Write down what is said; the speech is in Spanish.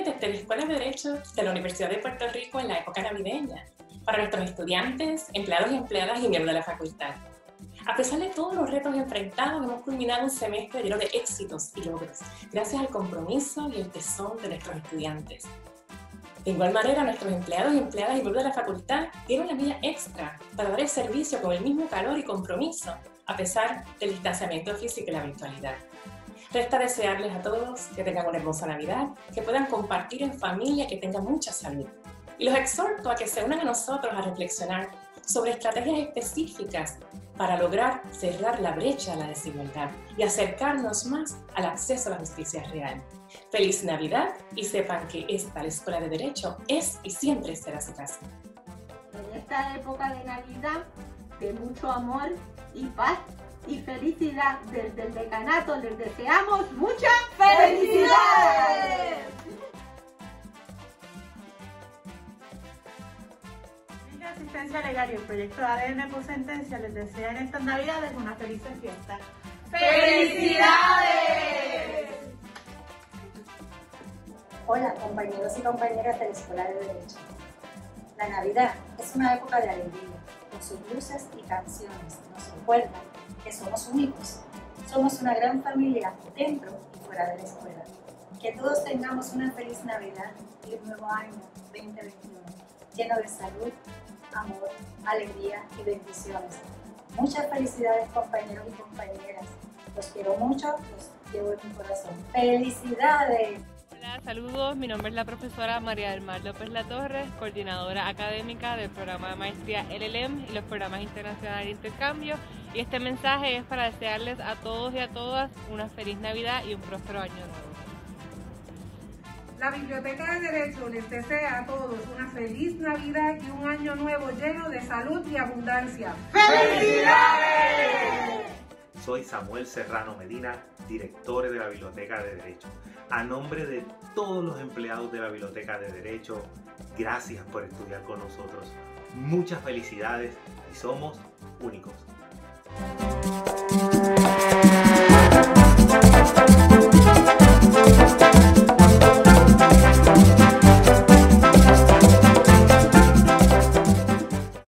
transmisiones desde la Escuela de Derecho de la Universidad de Puerto Rico en la época navideña, para nuestros estudiantes, empleados y empleadas y miembros de la facultad. A pesar de todos los retos enfrentados, hemos culminado un semestre lleno de éxitos y logros, gracias al compromiso y el tesón de nuestros estudiantes. De igual manera, nuestros empleados y empleadas y miembros de la facultad dieron la milla extra para dar el servicio con el mismo calor y compromiso, a pesar del distanciamiento físico y la virtualidad. Resta desearles a todos que tengan una hermosa Navidad, que puedan compartir en familia, que tengan mucha salud. Y los exhorto a que se unan a nosotros a reflexionar sobre estrategias específicas para lograr cerrar la brecha de la desigualdad y acercarnos más al acceso a la justicia real. ¡Feliz Navidad! Y sepan que esta, la Escuela de Derecho, es y siempre será su casa. En esta época de Navidad, de mucho amor y paz y felicidad desde el decanato, les deseamos muchas felicidades. La Asistencia Legal y el proyecto de ADN por Sentencia les desean en estas Navidades una feliz fiesta. ¡Felicidades! Hola, compañeros y compañeras de la Escuela de Derecho. La Navidad es una época de alegría, con sus luces y canciones. Nos recuerdan que somos únicos. Somos una gran familia dentro y fuera de la escuela. Que todos tengamos una feliz Navidad y un nuevo año 2021, lleno de salud, amor, alegría y bendiciones. Muchas felicidades, compañeros y compañeras. Los quiero mucho, los llevo en mi corazón. ¡Felicidades! Hola, saludos. Mi nombre es la profesora María del Mar López Latorre, coordinadora académica del programa de maestría LLM y los programas internacionales de intercambio. Y este mensaje es para desearles a todos y a todas una feliz Navidad y un próspero año nuevo. La Biblioteca de Derecho les desea a todos una feliz Navidad y un año nuevo lleno de salud y abundancia. ¡Felicidades! Soy Samuel Serrano Medina, director de la Biblioteca de Derecho. A nombre de todos los empleados de la Biblioteca de Derecho, gracias por estudiar con nosotros. Muchas felicidades y somos únicos.